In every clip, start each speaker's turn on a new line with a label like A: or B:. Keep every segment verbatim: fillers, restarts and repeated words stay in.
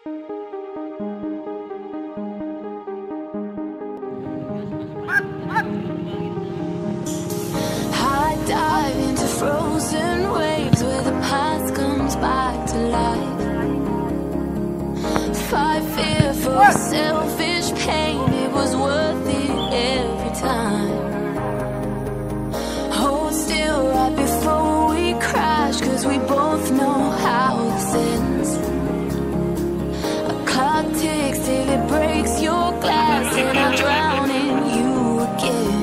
A: Dive into frozen waves where the past comes back to life. Fight fearful, selfish pain, it was worth it every time. Hold still right before we crash, cause we both know how this ends. A clock ticks till it breaks your glass and I drown in you again.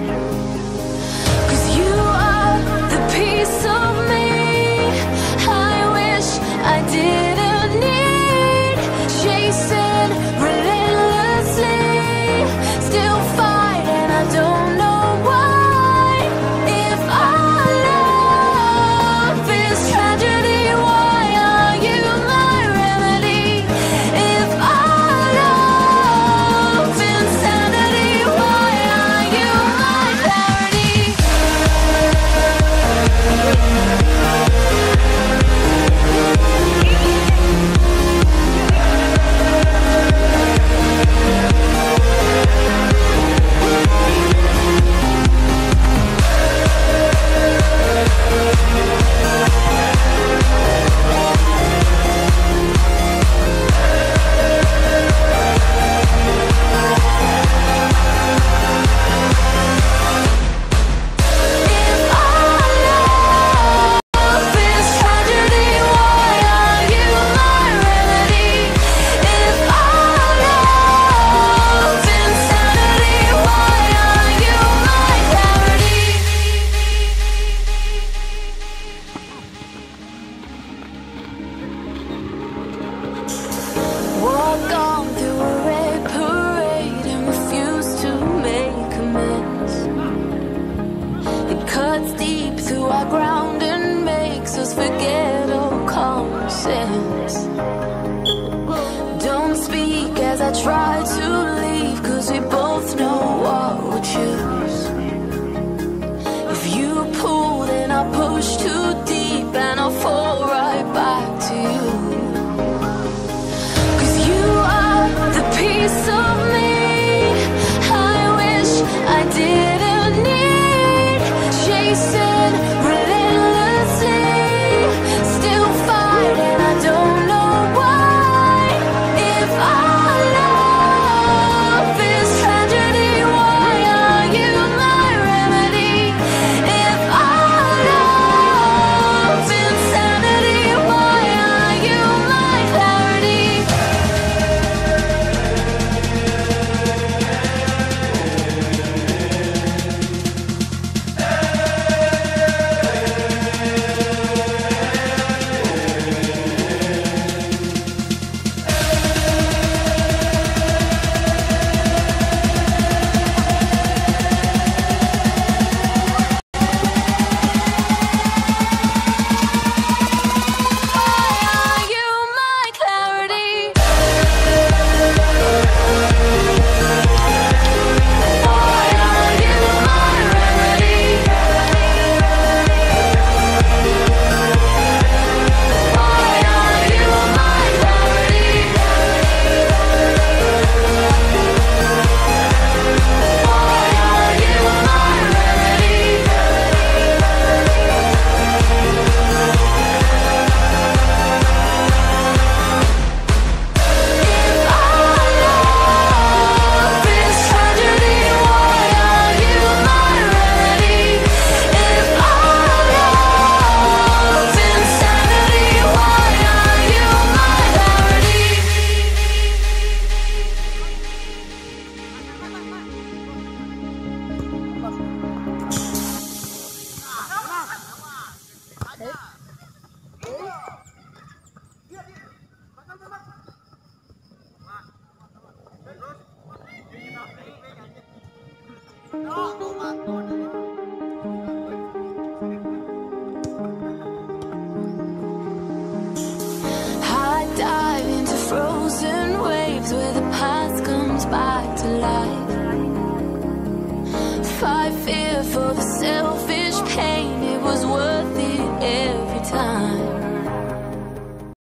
A: Piece of me I wish I didn't need, chasing relentlessly, still fight and I don't know why. If our love is tragedy, why are you my remedy? If our love is insanity, why are you my parody? Walk on through a red parade and refuse to make amends. It cuts deep through our ground and makes us forget all common sense. Don't speak as I try to leave, cause we both know what we'll choose. If you pull then I'll push too deep and I'll fall right back to you. The piece of